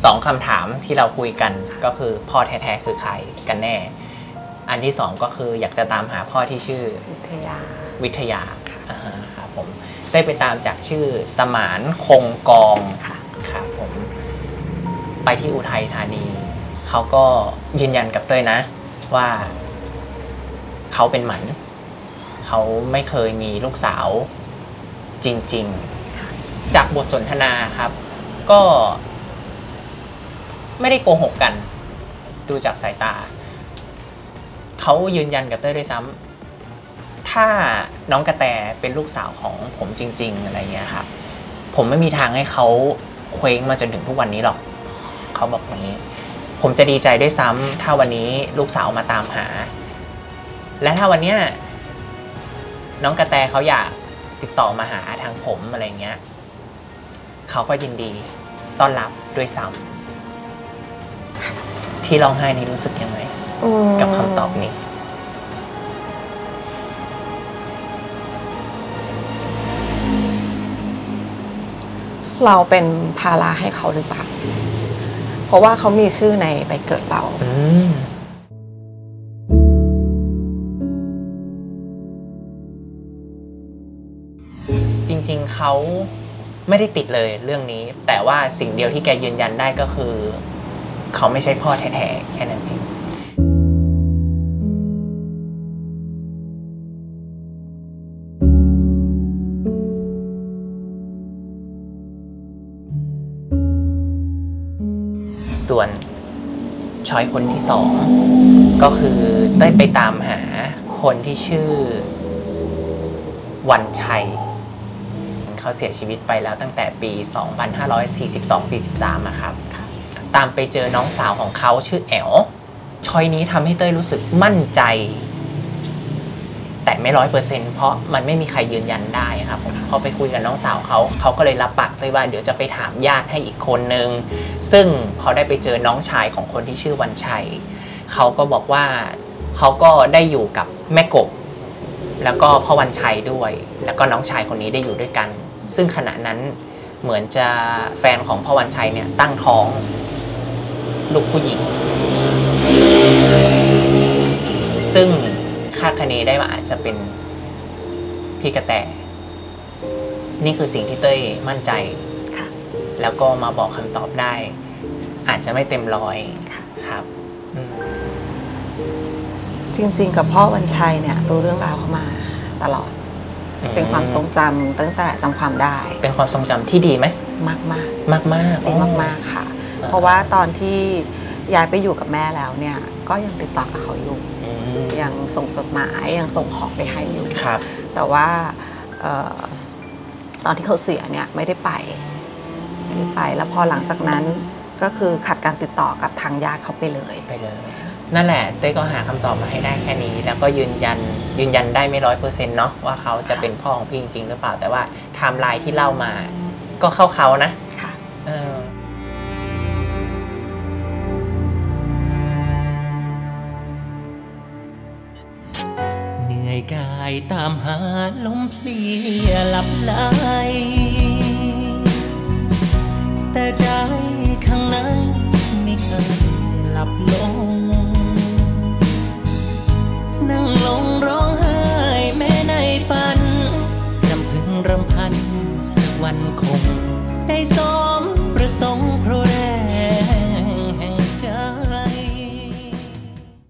2 คำถามที่เราคุยกันก็คือพ่อแท้ๆคือใครกันแน่อันที่2ก็คืออยากจะตามหาพ่อที่ชื่อวิทยาครับผมได้ไปตามจากชื่อสมานคงกองครับผมไปที่อุทัยธานีเขาก็ยืนยันกับเต้ยนะว่าเขาเป็นหมันเขาไม่เคยมีลูกสาวจริงๆจากบทสนทนาครับก็ไม่ได้โกหกกันดูจากสายตาเขายืนยันกับเต้ยด้วยซ้ำถ้าน้องกระแตเป็นลูกสาวของผมจริงๆอะไรเงี้ยครับผมไม่มีทางให้เขาเคว้งมาจนถึงทุกวันนี้หรอกเขาบอกอย่างนี้ผมจะดีใจด้วยซ้ำถ้าวันนี้ลูกสาวมาตามหาและถ้าวันเนี้ยน้องกระแตเขาอยากติดต่อมาหาทางผมอะไรเงี้ยเขาก็ยินดีต้อนรับด้วยซ้ำที่ร้องไห้นี่รู้สึกยังไงกับคำตอบนี้เราเป็นภาระให้เขาหรือเปล่าเพราะว่าเขามีชื่อในใบเกิดเราจริงๆเขาไม่ได้ติดเลยเรื่องนี้แต่ว่าสิ่งเดียวที่แกยืนยันได้ก็คือเขาไม่ใช่พ่อแท้ๆแค่นั้นเองส่วนช้อยคนที่2ก็คือได้ไปตามหาคนที่ชื่อวันชัยเขาเสียชีวิตไปแล้วตั้งแต่ปี 2542-43 นะครับตามไปเจอน้องสาวของเขาชื่อแอลช้อยนี้ทำให้เต้ยรู้สึกมั่นใจแต่ไม่100%เพราะมันไม่มีใครยืนยันได้ครับผมพอไปคุยกับน้องสาวเขาก็เลยรับปากเต้ยว่าเดี๋ยวจะไปถามญาติให้อีกคนนึงซึ่งพอได้ไปเจอน้องชายของคนที่ชื่อวันชัยเขาก็บอกว่าเขาก็ได้อยู่กับแม่กบแล้วก็พ่อวันชัยด้วยแล้วก็น้องชายคนนี้ได้อยู่ด้วยกันซึ่งขณะนั้นเหมือนจะแฟนของพ่อวันชัยเนี่ยตั้งท้องลูกผู้หญิงซึ่งคาดคะเนได้ว่าอาจจะเป็นพี่กระแตนี่คือสิ่งที่เต้ยมั่นใจแล้วก็มาบอกคำตอบได้อาจจะไม่เต็มร้อยครับจริงๆกับพ่อวันชัยเนี่ยรู้เรื่องราวเขามาตลอดเป็นความทรงจำตั้งแต่จำความได้เป็นความทรงจำที่ดีไหมมากมากมากมากดีมากๆค่ะเพราะว่าตอนที่ย้ายไปอยู่กับแม่แล้วเนี่ยก็ยังติดต่อกับเขาอยู่ยังส่งจดหมายยังส่งของไปให้อยู่แต่ว่าตอนที่เขาเสียเนี่ยไม่ได้ไปแล้วพอหลังจากนั้นก็คือขาดการติดต่อกับทางญาติเขาไปเลยนั่นแหละเต้ก็หาคำตอบมาให้ได้แค่นี้แล้วก็ยืนยันได้ไม่100%เนาะว่าเขาจะเป็นพ่อของพี่จริงๆหรือเปล่าแต่ว่าไทม์ไลน์ที่เล่ามาก็เข้าเขานะค่ะเหนื่อยกายตามหาลมเพลียหลับไหลแต่ใจ